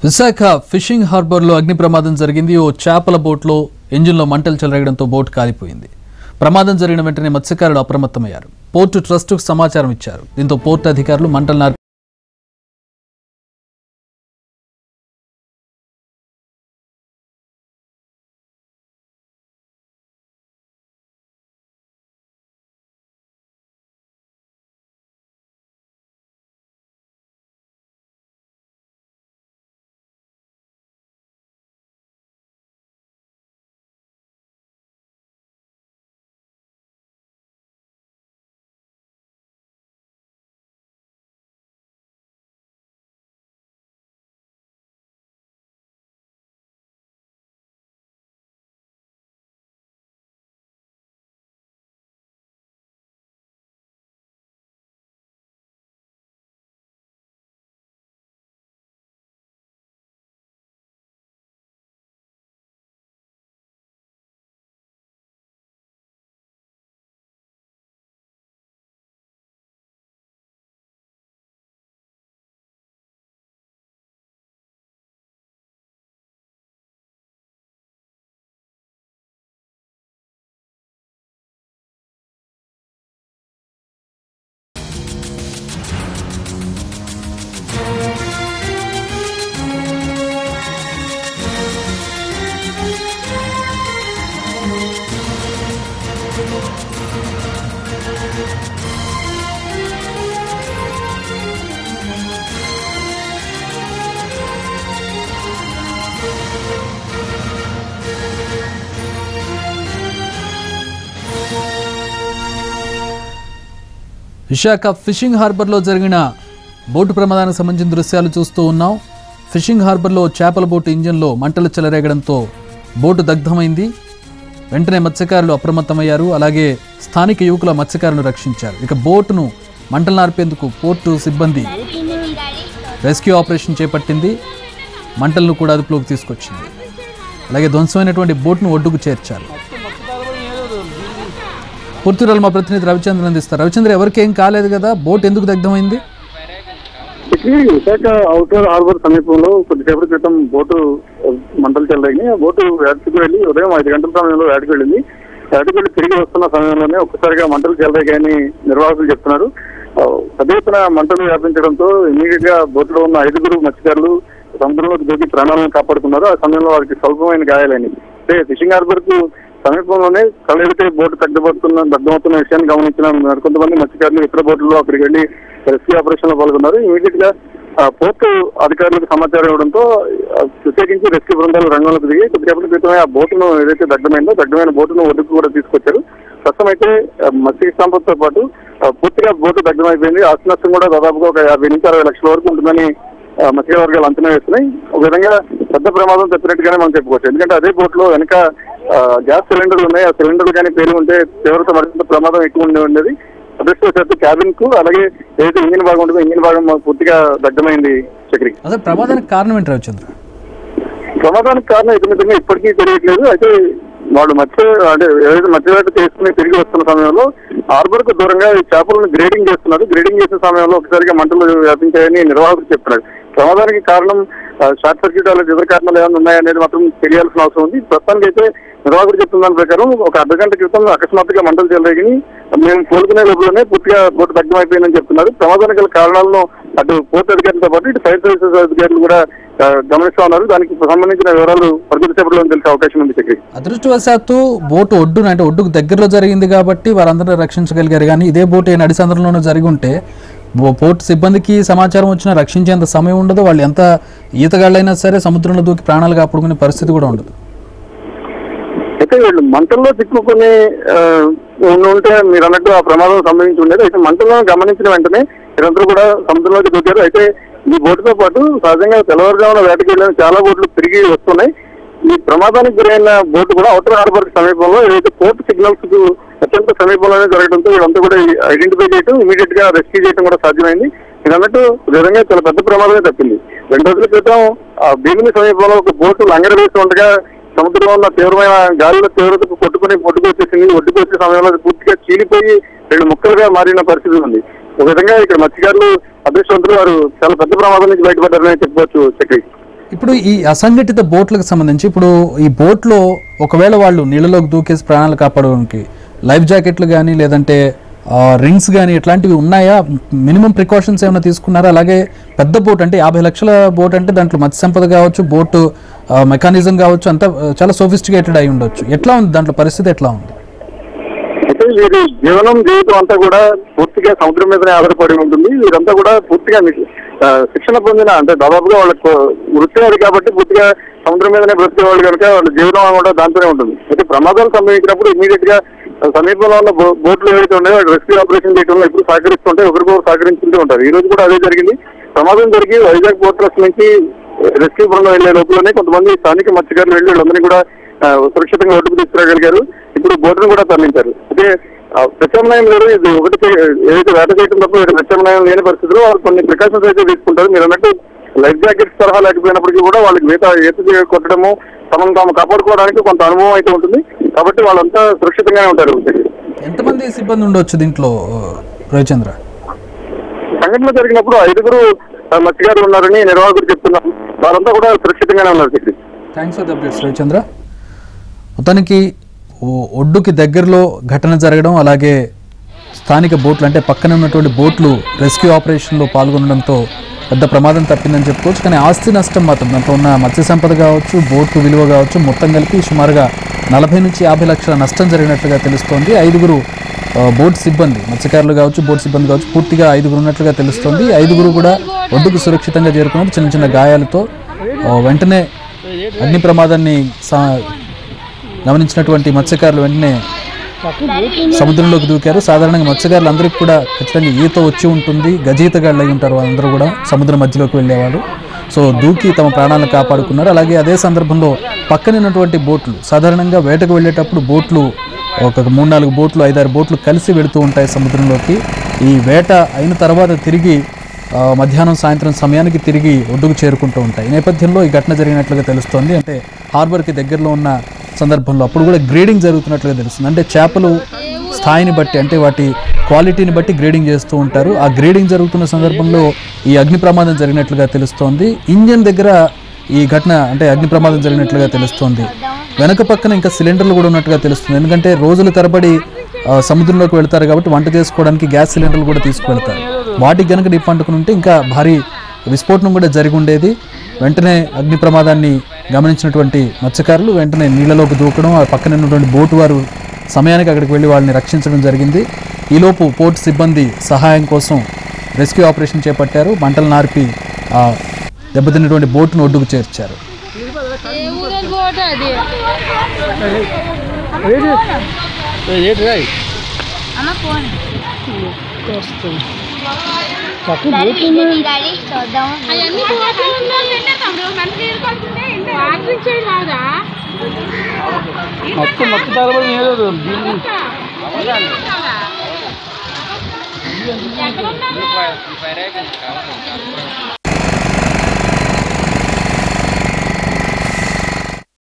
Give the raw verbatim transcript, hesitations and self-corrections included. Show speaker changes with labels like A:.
A: Visakha fishing harbour లో అగ్ని ప్రమాదం జరిగింది. ఓ చేపల బోట్ లో ఇంజిన్ లో మంటలు చెలరేగడంతో బోట్ కాలిపోయింది. ప్రమాదం జరిగిన వెంటనే మత్స్యకారులు అప్రమత్తమయ్యారు. పోర్టు ట్రస్టుకు సమాచారం ఇచ్చారు. దీంతో పోర్టు అధికారులు మంటలు విశాఖ ఫిషింగ్ హార్బర్ లో జరిగిన బోటు ప్రమాదానికి సంబంధించిన దృశ్యాలు చూస్తూ ఉన్నాం. ఫిషింగ్ హార్బర్ లో చేపల బోటు ఇంజిన్ లో మంటలు చెలరేగడంతో బోటు దగ్ధమైంది. వెంటనే మత్స్యకారులు అప్రమత్తమయ్యారు. అలాగే స్థానిక యువకుల మత్స్యకారులను రక్షించారు. ఇక బోటును మంటలు నార్పేందుకు పోర్టు సిబ్బంది రెస్క్యూ ఆపరేషన్ చేపట్టింది. మంటలను కూడా అదుపులోకి తీసుకొచ్చింది. అలాగే ధ్వంసమైనటువంటి బోట్ను ఒడ్డుకు చేర్చారు. పూర్తి రోజులు మా ప్రతినిధి రవిచంద్ర అందిస్తారు. రవిచంద్ర, ఎవరికి ఏం కాలేదు కదా, బోట్ ఎందుకు దగ్ధమైంది?
B: విశాఖ ఔటర్ హార్బర్ సమీపంలో కొద్దిసేపటి క్రితం బోటు మంటలు చెలరేగి ఆ బోటు వేటకు వెళ్ళి ఉదయం ఐదు గంటల సమయంలో వేటకు వెళ్ళింది. వేటకు వెళ్ళి తిరిగి వస్తున్న సమయంలోనే ఒక్కసారిగా మంటలు చెలరేగాయని నిర్వాహకులు చెప్తున్నారు. పెద్ద ఎత్తున మంటలు వ్యాపించడంతో ఇమీడియట్ గా బోటులో ఉన్న ఐదుగురు మత్స్యకారులు సముద్రంలోకి దూకి ప్రాణాలను కాపాడుకున్నారు. ఆ సమయంలో వారికి స్వల్పమైన గాయాలైనవి. అంటే ఫిషింగ్ హార్బర్ కు సమీపంలోనే కలెడితే బోటు తగ్గబడుతున్న దగ్ధమవుతున్న విషయాన్ని గమనించిన మరికొంతమంది మత్స్యకారులు ఇతర బోట్లలో అక్కడికి వెళ్లి రెస్క్యూ ఆపరేషన్ లో పాల్గొన్నారు. ఇమీడియట్ గా పోర్టు అధికారులకు సమాచారం ఇవ్వడంతో ప్రత్యేకించి రెస్క్యూ బృందాలు రంగంలోకి దిగి కొద్దిసేపటి క్రితమే ఆ బోటును ఏదైతే దగ్ధమైందో దగ్ధమైన బోటును ఒడ్డుకు కూడా తీసుకొచ్చారు. ప్రస్తుతం అయితే మత్స్య సంపదతో పాటు పూర్తిగా బోటు దగ్ధమైపోయింది. ఆస్తి నష్టం కూడా దాదాపుగా ఒక యాభై నుంచి అరవై లక్షల వరకు ఉంటుందని మత్స్య వర్గాలు అంచనా వేస్తున్నాయి. ఒక విధంగా పెద్ద ప్రమాదం తప్పినట్టుగానే మనం చెప్పుకోవచ్చు. ఎందుకంటే అదే బోట్ లో వెనక గ్యాస్ సిలిండర్లు ఉన్నాయి. ఆ సిలిండర్లు కానీ పేరు ఉంటే తీవ్రత మరింత ప్రమాదం ఎక్కువ ఉండి ఉండేది. అదృష్టవశాత్తు క్యాబిన్ కు అలాగే ఏదైతే ఇంజిన్ భాగం ఉంటుందో ఇంజిన్ భాగం పూర్తిగా దగ్ధమైంది. చక్రి,
A: అదే ప్రమాదానికి కారణం ఏంటి రవిచంద్ర?
B: ప్రమాదానికి కారణం ఇతమితంగా ఇప్పటికీ తెలియట్లేదు. అయితే వాళ్ళు మత్స్య అంటే ఏదైతే మత్స్యవేట చేసుకుని తిరిగి వస్తున్న సమయంలో హార్బర్ కు దూరంగా చేపలను గ్రేడింగ్ చేస్తున్నారు. గ్రేడింగ్ చేసే సమయంలో ఒకసారిగా మంటలు వ్యాపించాయని నిర్వాహకులు చెప్తున్నారు. ప్రమాదానికి కారణం షార్ట్ సర్క్యూట్ అలాగే ఇతర కారణాలు ఏమైనా ఉన్నాయనేది మాత్రం తెలియాల్సిన అవసరం ఉంది. ప్రస్తుతానికి అయితే నిర్వాహకుడు చెప్తున్న దాని ప్రకారం ఒక అర్ధ గంట క్రితం అకస్మాత్తుగా మంటలు చెలరేగి మేము కోలుకునే లోపలనే పూర్తిగా బోటు దగ్ధమైపోయిందని చెప్తున్నారు. ప్రమాదానికి గల కారణాలను అటు పోర్టు అధికారులతో పాటు ఇటు ఫైర్ సర్వీసెస్ అధికారులు కూడా గమనిస్తా ఉన్నారు. దానికి సంబంధించిన వివరాలు పరిమిత సేపట్లో తెలిసే అవకాశం ఉంది. చక్రి,
A: అదృష్టవశాత్తు బోటు ఒడ్డున అంటే ఒడ్డుకు దగ్గరలో జరిగింది కాబట్టి వారందరూ రక్షించగలిగారు. కానీ ఇదే బోటు నడి సందర్భంలోనూ జరిగి ఉంటే పోర్టు సిబ్బందికి సమాచారం వచ్చినా రక్షించేంత సమయం ఉండదు. వాళ్ళు ఎంత ఈతగాళ్ళైనా సరే సముద్రంలో దూకి ప్రాణాలు కాపాడుకునే పరిస్థితి కూడా ఉండదు.
B: అయితే వీళ్ళు మంటల్లో చిక్కుకుని ఉంటే మీరు అన్నట్టు ఆ ప్రమాదం సంభవించి ఉండేది. అయితే మంటలను గమనించిన వెంటనే వీరందరూ కూడా సముద్రంలోకి దూకారు. అయితే ఈ బోటుతో పాటు సహజంగా తెల్లవారుజామున వేటకి వెళ్ళిన చాలా బోట్లు తిరిగి వస్తున్నాయి. ఈ ప్రమాదానికి గురైన బోటు కూడా ఔటర్ హార్బర్ సమీపంలో ఏదైతే పోర్ట్ సిగ్నల్స్ కు అత్యంత సమీపంలోనే జరగడంతో వీళ్ళంతా కూడా ఐడెంటిఫై చేయడం ఇమీడియట్ గా రెస్క్యూ చేయడం కూడా సాధ్యమైంది. ఇది అన్నట్టు విధంగా చాలా పెద్ద ప్రమాదమే తప్పింది. రెండు రోజుల క్రితం ఆ భీమిని సమీపంలో ఒక బోటు లంగర వేసి ఉండగా సముద్రంలో ఉన్న తీవ్రమైన గాలిలో తీవ్రతకు కొట్టుకుని ఒడ్డుకు వచ్చేసింది. ఒడ్డుకు వచ్చే సమయంలో పూర్తిగా చీలిపోయి రెండు ముక్కలుగా మారిన పరిస్థితి ఉంది. ఒక విధంగా ఇక్కడ మత్స్యకారులు అదృష్టవంతులు, వారు చాలా పెద్ద ప్రమాదం నుంచి బయటపడ్డారని చెప్పుకోవచ్చు. చక్రి,
A: ఇప్పుడు ఈ అసంఘటిత బోట్లకు సంబంధించి ఇప్పుడు ఈ బోట్లో ఒకవేళ వాళ్ళు నీళ్ళలోకి దూకేసి ప్రాణాలు కాపాడడానికి లైఫ్ జాకెట్లు కానీ లేదంటే రింగ్స్ కానీ ఇట్లాంటివి ఉన్నాయా? మినిమం ప్రికాషన్స్ ఏమైనా తీసుకున్నారా? అలాగే పెద్ద బోట్ అంటే యాభై లక్షల బోట్ అంటే దాంట్లో మత్స్య సంపద కావచ్చు, బోటు మెకానిజం కావచ్చు, అంతా చాలా సోఫిస్టికేటెడ్ అయి ఉండొచ్చు. ఎట్లా ఉంది దాంట్లో పరిస్థితి, ఎట్లా ఉంది?
B: అయితే వీరి జీవనం జీవితం అంతా కూడా పూర్తిగా సముద్రం మీదనే ఆధారపడి ఉంటుంది. వీరంతా కూడా పూర్తిగా శిక్షణ పొందిన అంటే దాదాపుగా వాళ్ళకు వృత్తి అది కాబట్టి పూర్తిగా సముద్రం మీదనే బ్రతికే వాళ్ళు కనుక వాళ్ళ జీవనం కూడా దాంతోనే ఉంటుంది. అయితే ప్రమాదాలు సంభవించినప్పుడు ఇమీడియట్ గా సమీపంలో ఉన్న బోట్లు ఏవైతే ఉన్నాయో రెస్క్యూ ఆపరేషన్ చేయడంలో ఎప్పుడు సహకరిస్తుంటే ఒకరికొకరు సహకరించుకుంటూ ఉంటారు. ఈ రోజు కూడా అదే జరిగింది. ప్రమాదం జరిగి వైజాగ్ పోర్ట్ ట్రస్ట్ నుంచి రెస్క్యూ బృందం వెళ్లే లోపలనే కొంతమంది స్థానిక మత్స్యకారులు వెళ్లి వాళ్ళందరినీ కూడా సురక్షితంగా ఒడ్డుకు తీసుకురాగలిగారు. ఇప్పుడు బోటును కూడా తరలించారు. అయితే ప్రత్యామ్నాయం లేదు, ఇది ఒకటి ఏదైతే వేట చేయడం తప్ప వేరే ప్రత్యామ్నాయం లేని పరిస్థితుల్లో వాళ్ళు కొన్ని ప్రికాషన్స్ అయితే తీసుకుంటారు. మీరు అన్నట్టు లైఫ్ జాకెట్స్ తరహా లేకపోయినప్పటికీ కూడా వాళ్ళకి ఈత ఈత కొట్టడము తమను తాము కాపాడుకోవడానికి కొంత అనుభవం అయితే ఉంటుంది. కాబట్టి వాళ్ళంతా సురక్షితంగానే ఉంటారు.
A: ఎంతమంది సిబ్బంది ఉండొచ్చు దీంట్లో రవిచంద్ర?
B: సంఘటన జరిగినప్పుడు ఐదుగురు మత్స్యకారులు ఉన్నారని నిర్వాహకులు చెప్తున్నారు. వారంతా కూడా సురక్షితంగానే ఉన్నారు.
A: Thanks for the updates Ravichandra. మొత్తానికి ఒడ్డుకి దగ్గరలో ఘటన జరగడం, అలాగే స్థానిక బోట్లు అంటే పక్కన ఉన్నటువంటి బోట్లు రెస్క్యూ ఆపరేషన్లో పాల్గొనడంతో పెద్ద ప్రమాదం తప్పిందని చెప్పుకోవచ్చు. కానీ ఆస్తి నష్టం మాత్రం దాంట్లో ఉన్న మత్స్య సంపద కావచ్చు, బోటు విలువ కావచ్చు, మొత్తం కలిపి సుమారుగా నలభై నుంచి యాభై లక్షల నష్టం జరిగినట్లుగా తెలుస్తోంది. ఐదుగురు బోట్ సిబ్బంది, మత్స్యకారులు కావచ్చు, బోట్ సిబ్బంది కావచ్చు, పూర్తిగా ఐదుగురు ఉన్నట్లుగా తెలుస్తోంది. ఐదుగురు కూడా ఒడ్డుకు సురక్షితంగా చేరుకున్నారు చిన్న చిన్న గాయాలతో. వెంటనే అగ్ని ప్రమాదాన్ని గమనించినటువంటి మత్స్యకారులు వెంటనే సముద్రంలోకి దూకారు. సాధారణంగా మత్స్యకారులు అందరికీ కూడా ఖచ్చితంగా ఈత వచ్చి ఉంటుంది, గజీతగాళ్ళు అయి ఉంటారు. వాళ్ళందరూ కూడా సముద్రం మధ్యలోకి వెళ్ళేవాళ్ళు. సో దూకి తమ ప్రాణాలను కాపాడుకున్నారు. అలాగే అదే సందర్భంలో పక్కన ఉన్నటువంటి బోట్లు, సాధారణంగా వేటకు వెళ్ళేటప్పుడు బోట్లు ఒక మూడు నాలుగు బోట్లు ఐదారు బోట్లు కలిసి వెళుతూ ఉంటాయి సముద్రంలోకి. ఈ వేట అయిన తర్వాత తిరిగి మధ్యాహ్నం సాయంత్రం సమయానికి తిరిగి ఒడ్డుకు చేరుకుంటూ ఉంటాయి. ఈ నేపథ్యంలో ఈ ఘటన జరిగినట్లుగా తెలుస్తోంది. అంటే హార్బర్కి దగ్గరలో ఉన్న సందర్భంలో అప్పుడు కూడా గ్రేడింగ్ జరుగుతున్నట్లుగా తెలుస్తుంది. అంటే చేపలు స్థాయిని బట్టి అంటే వాటి క్వాలిటీని బట్టి గ్రేడింగ్ చేస్తూ ఉంటారు. ఆ గ్రేడింగ్ జరుగుతున్న సందర్భంలో ఈ అగ్ని ప్రమాదం జరిగినట్లుగా తెలుస్తోంది. ఇంజన్ దగ్గర ఈ ఘటన అంటే అగ్ని ప్రమాదం జరిగినట్లుగా తెలుస్తోంది. వెనక పక్కన ఇంకా సిలిండర్లు కూడా ఉన్నట్టుగా తెలుస్తుంది. ఎందుకంటే రోజుల తరబడి సముద్రంలోకి వెళ్తారు కాబట్టి వంట చేసుకోవడానికి గ్యాస్ సిలిండర్లు కూడా తీసుకువెళ్తారు. వాటికి కనుక డిప్ అంటుకుని ఉంటే ఇంకా భారీ విస్ఫోటనం కూడా జరిగి ఉండేది. వెంటనే అగ్ని ప్రమాదాన్ని గమనించినటువంటి మత్స్యకారులు వెంటనే నీళ్ళలోకి దూకడం, ఆ పక్కన ఉన్నటువంటి బోటు వారు సమయానికి అక్కడికి వెళ్ళి వాళ్ళని రక్షించడం జరిగింది. ఈలోపు పోర్టు సిబ్బంది సహాయం కోసం రెస్క్యూ ఆపరేషన్ చేపట్టారు. మంటలు నార్పి ఆ దెబ్బతిన్నటువంటి బోటును ఒడ్డుకు చేర్చారు.
C: మొత్తం మొత్తం తరబడి లేదు.